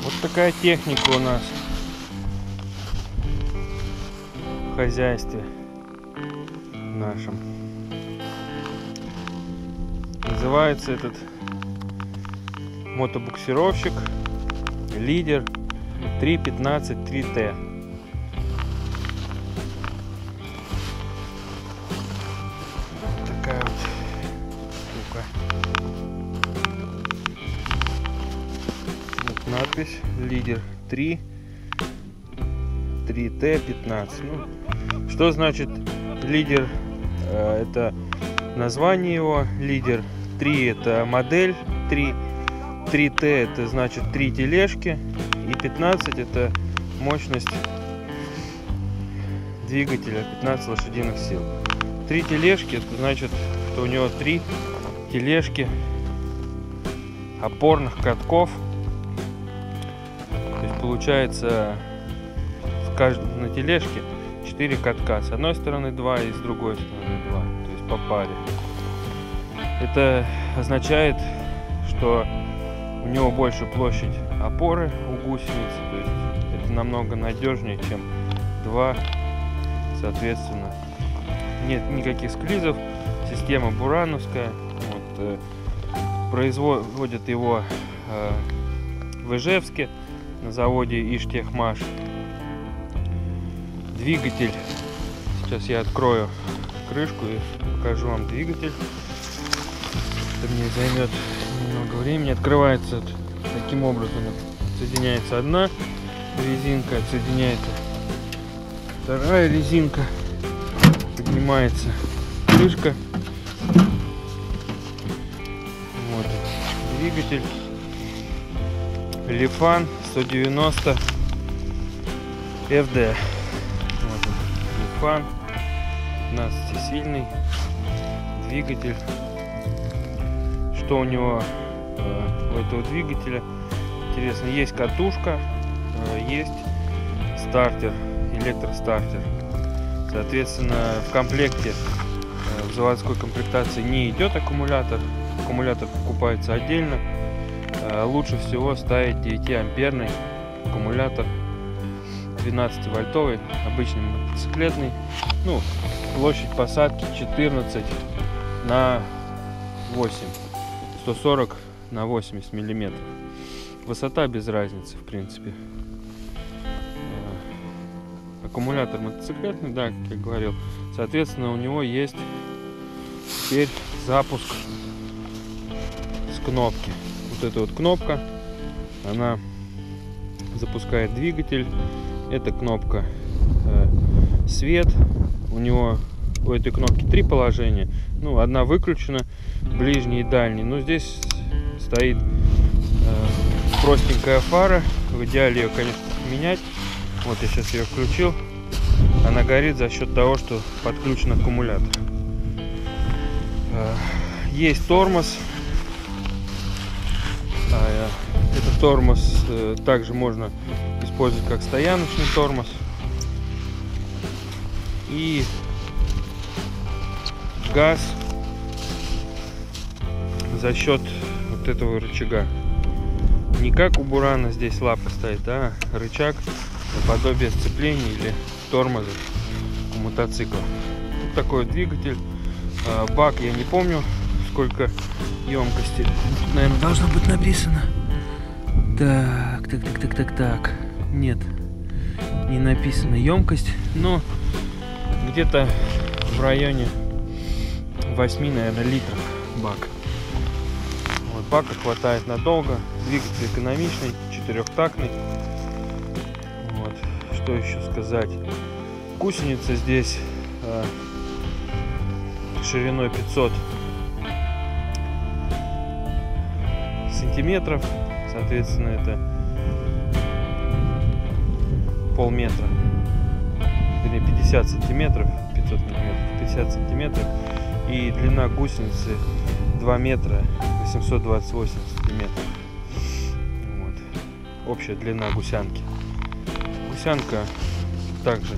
Вот такая техника у нас в хозяйстве нашем. Называется этот мотобуксировщик Лидер 315 3T. Такая вот штука. Вот надпись Лидер 3T15. Ну, что значит лидер? Это название его. Лидер 3 это модель 3T это значит 3 тележки, и 15 это мощность двигателя, 15 лошадиных сил. 3 тележки это значит, что у него 3 тележки опорных катков. То есть получается на тележке 4 катка, с одной стороны 2 и с другой стороны 2, то есть по паре. Это означает, что у него больше площадь опоры у гусеницы, то есть это намного надежнее, чем 2, соответственно. Нет никаких склизов, система бурановская. Вот, производят его в Ижевске на заводе Иштехмаш. Двигатель, сейчас я открою крышку и покажу вам двигатель. Это мне займет немного времени. Открывается таким образом. Соединяется одна резинка, отсоединяется вторая резинка, поднимается крышка. Вот двигатель Lifan 190 FD. Вот он, Lifan, 15-сильный двигатель. Что у него у этого двигателя интересно? Есть катушка, есть стартер, электростартер. Соответственно, в комплекте, в заводской комплектации не идет аккумулятор. Аккумулятор покупается отдельно. Лучше всего ставить 9-амперный аккумулятор, 12-вольтовый, обычный мотоциклетный. Ну, площадь посадки 14 на 8. 140 на 80 миллиметров. Высота без разницы, в принципе. Аккумулятор мотоциклетный, да, как я говорил. Соответственно, у него есть теперь запуск с кнопки. Вот эта вот кнопка, она запускает двигатель. Эта кнопка свет. У него у этой кнопки 3 положения. Ну, одна выключена, ближний и дальний. Но здесь стоит простенькая фара. В идеале ее, конечно, менять. Вот я сейчас ее включил. Она горит за счет того, что подключен аккумулятор. Есть тормоз. Этот тормоз также можно использовать как стояночный тормоз. И газ за счет вот этого рычага. Не как у бурана здесь лапка стоит, а рычаг наподобие сцепления или тормоза у мотоцикла. Вот такой двигатель. Бак я не помню, сколько емкости. Тут, наверное, должно быть написано. Так. Нет, не написана емкость, но где-то в районе 8, наверное, литров бак. Вот, бака хватает надолго. Двигатель экономичный, 4-тактный. Вот. Что еще сказать? Гусеница здесь шириной 500 сантиметров. Соответственно, это полметра. 50 сантиметров, 500 миллиметров, 50 сантиметров. И длина гусеницы 2 метра 828 сантиметров. Вот. Общая длина гусянки. Гусянка также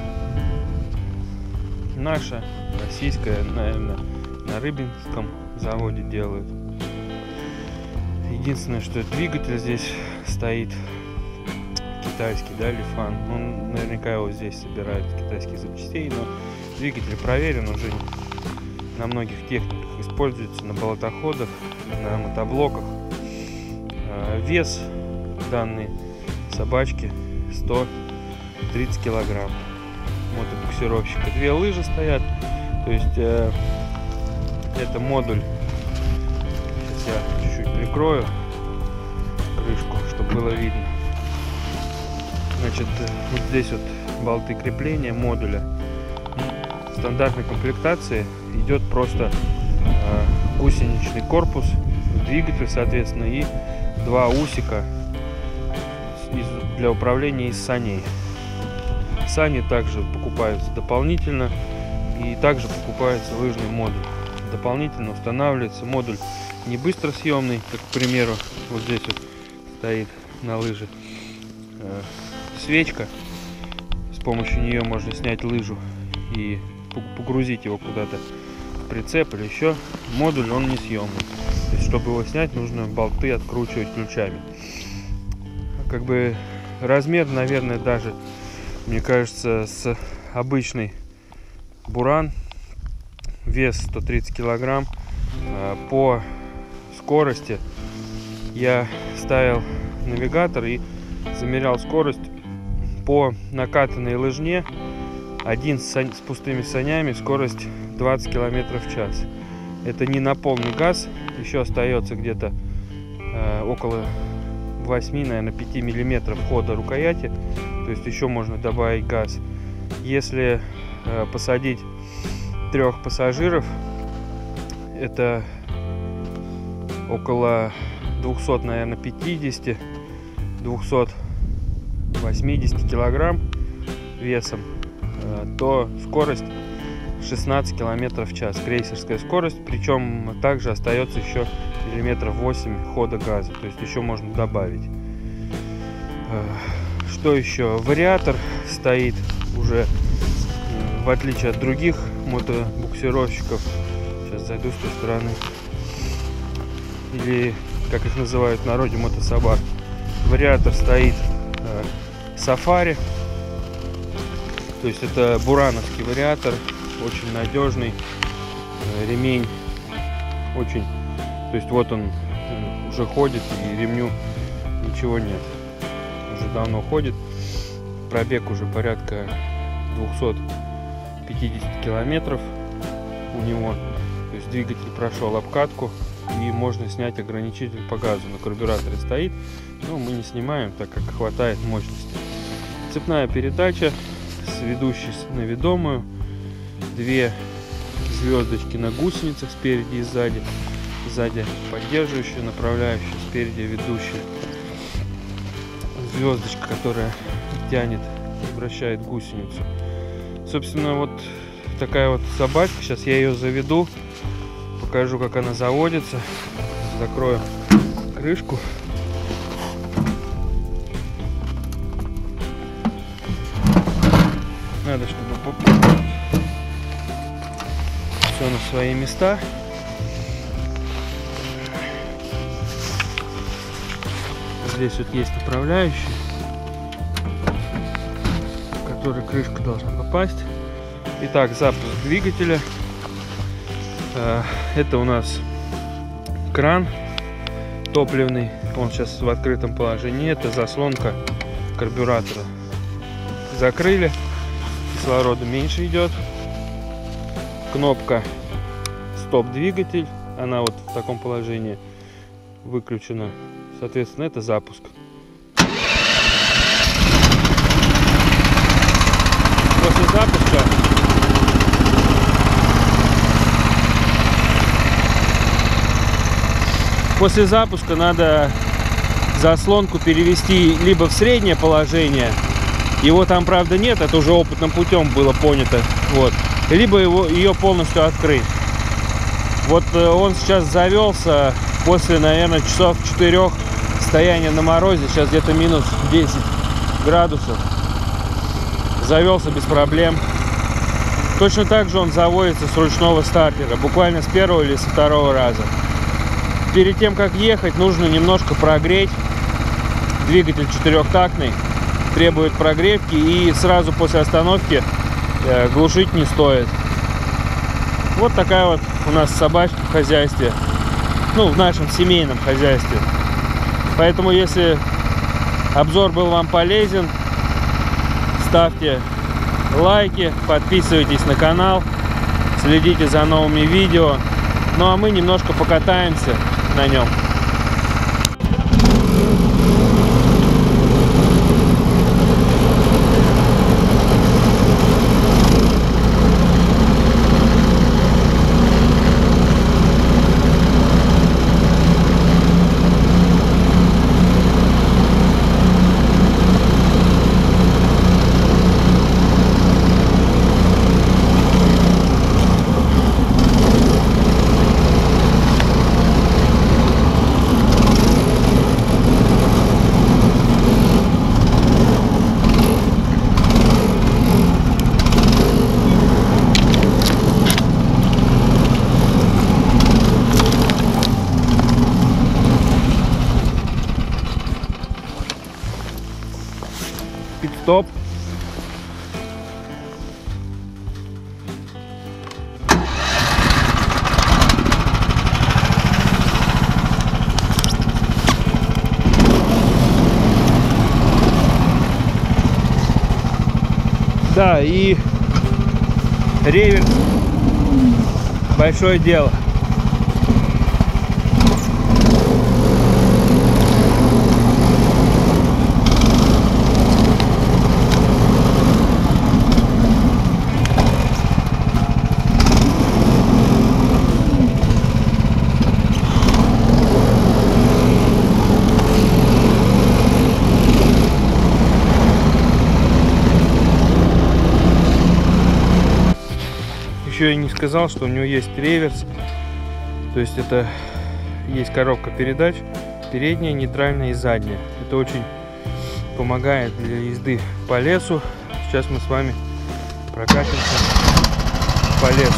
наша, российская, наверное, на Рыбинском заводе делают. Единственное, что двигатель здесь стоит китайский, да, Лифан. Ну, наверняка его здесь собирают китайских запчастей, но двигатель проверен уже на многих техниках, используется на болотоходах, на мотоблоках. Вес данной собачки 130 килограмм. Мотобуксировщика. 2 лыжи стоят, то есть это модуль. Сейчас я чуть-чуть прикрою крышку, чтобы было видно. Значит, вот здесь вот болты крепления модуля. В стандартной комплектации идет просто гусеничный корпус, двигатель, соответственно, и 2 усика для управления из саней. Сани также покупаются дополнительно, и также покупается лыжный модуль. Дополнительно устанавливается модуль не быстросъемный, как, к примеру, вот здесь вот стоит на лыже свечка. С помощью нее можно снять лыжу и погрузить его куда-то в прицеп или еще. Модуль он не съемный. То есть, чтобы его снять, нужно болты откручивать ключами. Как бы размер, наверное, даже, мне кажется, с обычный буран. Вес 130 килограмм. По скорости я ставил навигатор и замерял скорость по накатанной лыжне. Один с пустыми санями, скорость 20 км в час. Это не на полный газ, еще остается где-то около 8, наверное, 5 миллиметров хода рукояти, то есть еще можно добавить газ. Если посадить 3 пассажиров, это около 200, наверное, 50, 280 килограмм весом, то скорость 16 км в час, крейсерская скорость, причем также остается еще миллиметров 8 хода газа, то есть еще можно добавить. Что еще? Вариатор стоит уже, в отличие от других мотобуксировщиков. Сейчас зайду с той стороны. Или, как их называют в народе, мотособак. Вариатор стоит Сафари. То есть это бурановский вариатор, очень надежный, ремень очень, то есть вот он уже ходит, и ремню ничего нет, уже давно ходит. Пробег уже порядка 250 километров у него, то есть двигатель прошел обкатку, и можно снять ограничитель по газу. На карбюраторе стоит, но мы не снимаем, так как хватает мощности. Цепная передача с ведущей на ведомую, 2 звездочки на гусеницах спереди и сзади. Сзади поддерживающая, направляющая, спереди ведущая. Звездочка, которая тянет, вращает гусеницу. Собственно, вот такая вот собачка. Сейчас я ее заведу, покажу, как она заводится. Закрою крышку. Надо, чтобы все на свои места. Здесь вот есть направляющий, в который крышка должна попасть. Итак, запуск двигателя. Это у нас кран топливный. Он сейчас в открытом положении. Это заслонка карбюратора. Закрыли. Кислорода меньше идет. Кнопка стоп-двигатель. Она вот в таком положении выключена. Соответственно, это запуск. После запуска надо заслонку перевести либо в среднее положение. Его там, правда, нет, это уже опытным путем было понято. Вот. Либо ее полностью открыть. Вот он сейчас завелся после, наверное, часов 4 стояния на морозе. Сейчас где-то минус 10 градусов. Завелся без проблем. Точно так же он заводится с ручного стартера. Буквально с 1-го или со 2-го раза. перед тем, как ехать, нужно немножко прогреть. Двигатель четырехтактный, требует прогревки, и сразу после остановки глушить не стоит. Вот такая вот у нас собачка в хозяйстве, ну, в нашем семейном хозяйстве. Поэтому, если обзор был вам полезен, ставьте лайки, подписывайтесь на канал, следите за новыми видео. Ну а мы немножко покатаемся на нем. Пит-стоп. Да, и реверс — большое дело. Еще я не сказал, что у него есть реверс, то есть это есть коробка передач, передняя, нейтральная и задняя. Это очень помогает для езды по лесу. Сейчас мы с вами прокатимся по лесу.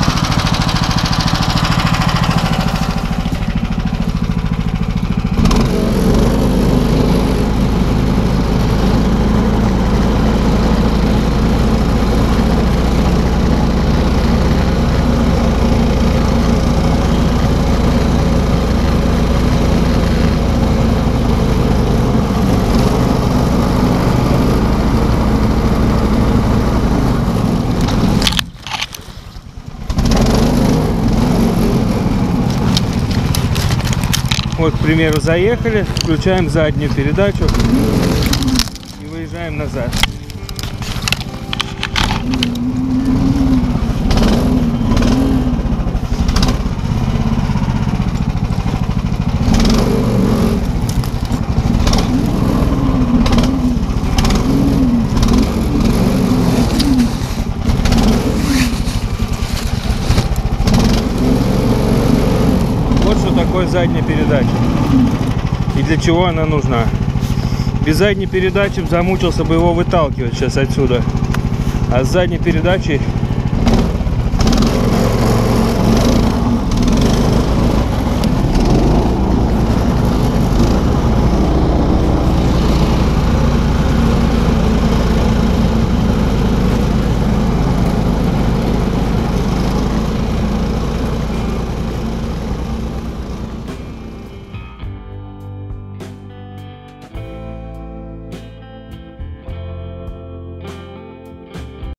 Вот, к примеру, заехали, включаем заднюю передачу и выезжаем назад. Такой задняя передача и для чего она нужна. Без задней передачи замучился бы его выталкивать сейчас отсюда, а с задней передачей